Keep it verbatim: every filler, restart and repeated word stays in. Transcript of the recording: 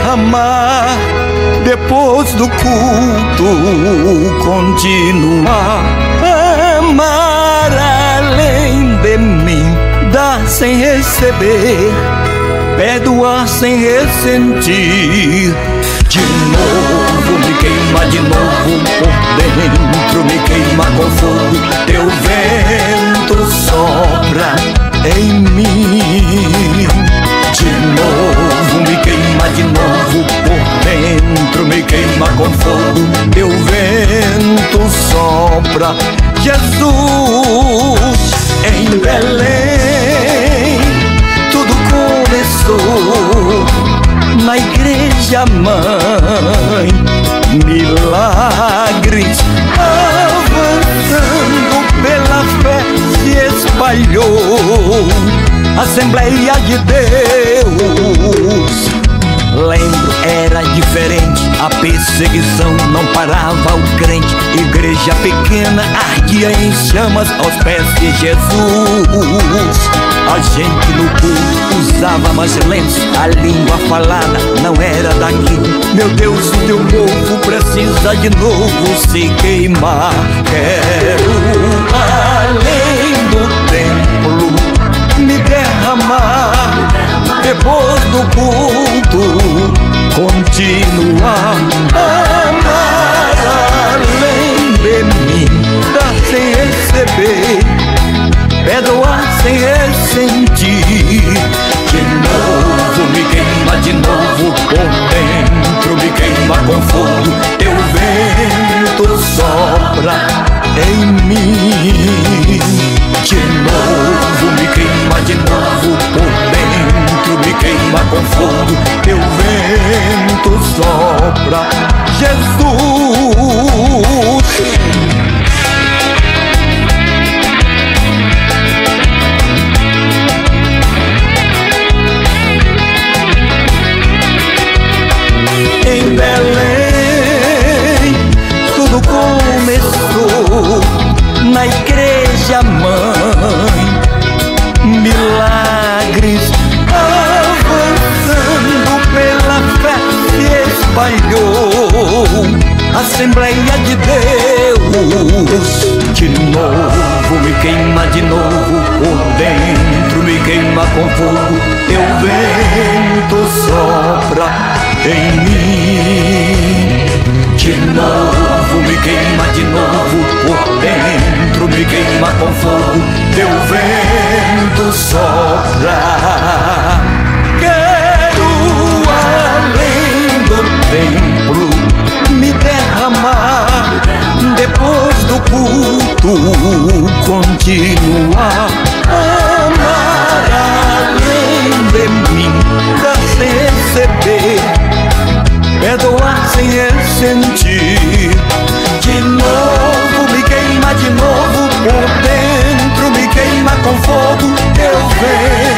derramar. Depois do culto, continuar. Amar além de mim, dar sem receber, perdoar sem ressentir. De novo me queima, de novo por dentro, me queima com fogo. Teu vento sopra em mim. De novo me queima, de novo por dentro, me queima com fogo. Teu vento sopra, Jesus. Em Belém tudo começou, na igreja mãe, milagres avançando pela fé se espalhou. Assembleia de Deus, lembro, era diferente, a perseguição não parava o crente. Igreja pequena ardia em chamas aos pés de Jesus. A gente no culto usava mais lenço, a língua falada não era daqui. Meu Deus, o teu povo precisa de novo se queimar. Quero além do templo me derramar. Depois do culto, continuar. Amar além de mim, dar sem receber, perdoar sem ressentir. De novo me queima, de novo por dentro, me queima com fogo. Teu vento sopra em mim. De novo me queima, de novo por dentro, me queima com fogo. Teu vento sopra, Jesus. Em Belém tudo começou, na igreja mãe, milagres avançando pela fé se espalhou. Assembleia de Deus, de novo me queima, de novo por dentro, me queima com fogo. Teu vento sopra em mim. De novo me queima, de novo por dentro, me queima com fogo. Teu vento sopra. Quero além do templo me derramar. Depois do culto, continuar. Amar além de mim, dar sem receber, perdoar sem ressentir. De novo me queima, de novo por dentro, me queima com fogo. Teu vento